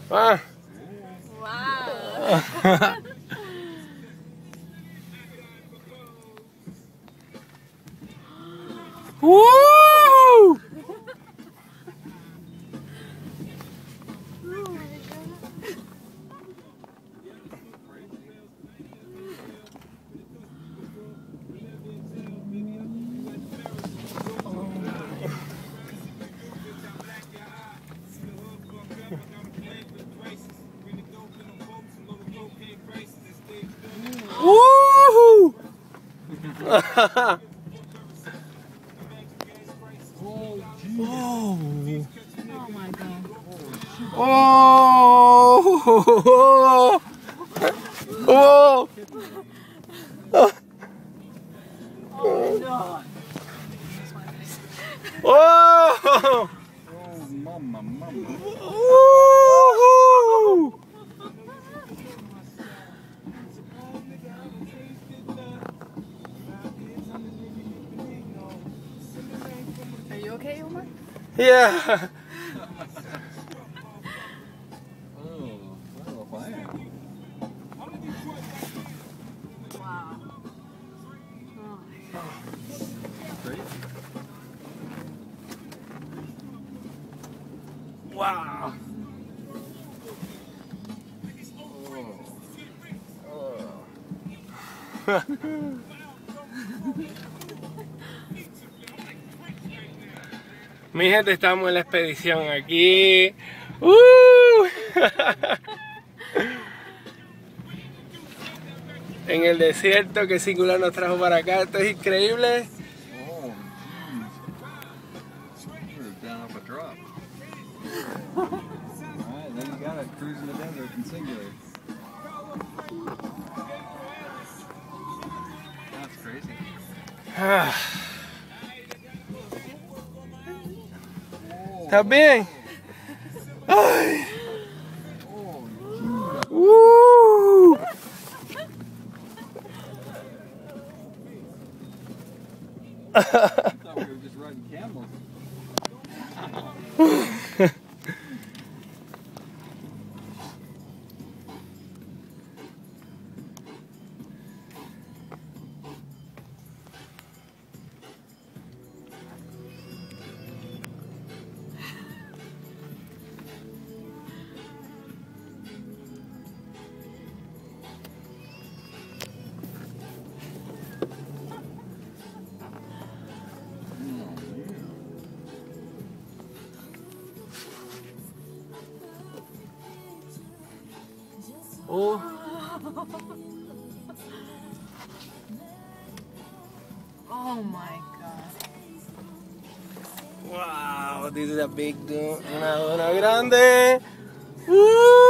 Ah. Wow. Woo! Woo! Oh my god. Oh! Oh! Oh no. Oh! Oh, mama, mama. Woo! Are you okay, Omar? Yeah. Oh, well, fine. Wow. Oh my god. Great. Wow. Mi gente, estamos en la expedición aquí. En el desierto que Xyngular nos trajo para acá. Esto es increíble. Oh, jeez. You're down off a drop. Alright, then you got it. Cruising the desert in Xyngular. That's crazy. ¿Estás bien? Ay. Oh, ¡Uh! I thought we were just riding camels. Oh. Oh my god. Wow, this is a big dune. Una grande. ¡Uh!